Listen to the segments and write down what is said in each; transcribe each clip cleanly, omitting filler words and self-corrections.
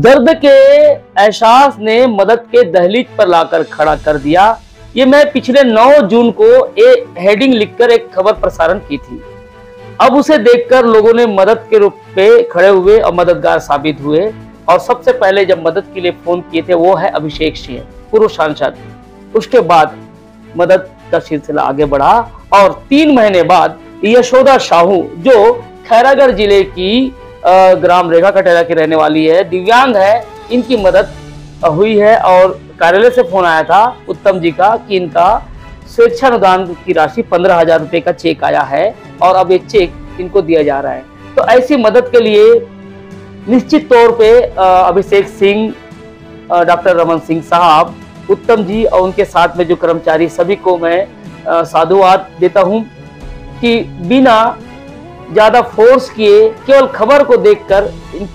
दर्द के एहसास ने मदद के दहलीज पर लाकर खड़ा कर दिया। ये मैं पिछले 9 जून को एक हेडिंग लिखकर एक खबर प्रसारण की थी। अब उसे देखकर लोगों ने मदद के रूप पे खड़े हुए और मददगार साबित हुए। और सबसे पहले जब मदद के लिए फोन किए थे वो है अभिषेक सिंह, पूर्व सांसद। उसके बाद मदद का सिलसिला आगे बढ़ा और 3 महीने बाद यशोदा साहू, जो खैरागढ़ जिले की ग्राम रेखा कटेरा की रहने वाली है, दिव्यांग है, इनकी मदद हुई है। और कार्यालय से फोन आया था उत्तम जी का कि इनका स्वेच्छानुदान की राशि 15,000 रुपए का चेक आया है और अब एक चेक इनको दिया जा रहा है। तो ऐसी मदद के लिए निश्चित तौर पे अभिषेक सिंह, डॉक्टर रमन सिंह साहब, उत्तम जी और उनके साथ में जो कर्मचारी, सभी को मैं साधुवाद देता हूं कि बिना ज्यादा फोर्स किए केवल खबर को देखकर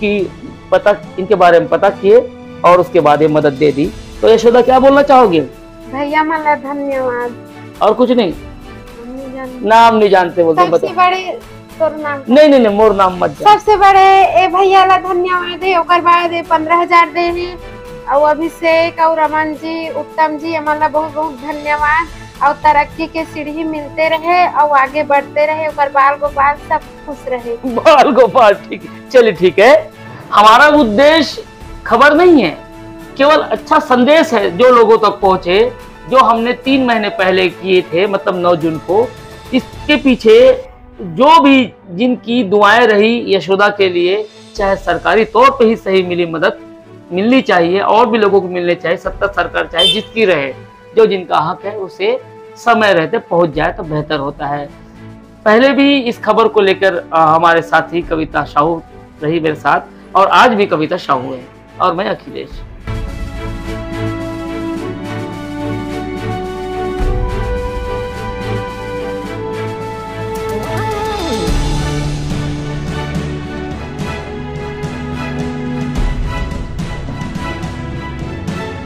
इनके बारे में पता किए और उसके बाद ये मदद दे दी। तो यशोदा क्या बोलना चाहोगे? भैया मला धन्यवाद। और कुछ नहीं? नाम नहीं जानते बोलते? सबसे बड़े नाम नहीं मोर नाम मत जान। सबसे बड़े ए भैया ला धन्यवाद है। ओकर बाद 15,000 दे हैं और अभिषेक और रमन जी, उत्तम जी, हमारा बहुत बहुत धन्यवाद। और तरक्की के सीढ़ी मिलते रहे और आगे बढ़ते रहे। और बाल गोपाल सब खुश रहे। बाल गोपाल ठीक, चलिए ठीक है। हमारा उद्देश्य खबर नहीं है, केवल अच्छा संदेश है जो लोगों तक पहुंचे, जो हमने 3 महीने पहले किए थे, मतलब 9 जून को। इसके पीछे जो भी जिनकी दुआएं रही यशोदा के लिए, चाहे सरकारी तौर पे ही सही मिली मदद मिलनी चाहिए और भी लोगों को मिलनी चाहिए। सत्ता सरकार चाहे जिसकी रहे, जो जिनका हक है उसे समय रहते पहुंच जाए तो बेहतर होता है। पहले भी इस खबर को लेकर हमारे साथी कविता साहू रही मेरे साथ और आज भी कविता साहू है और मैं अखिलेश।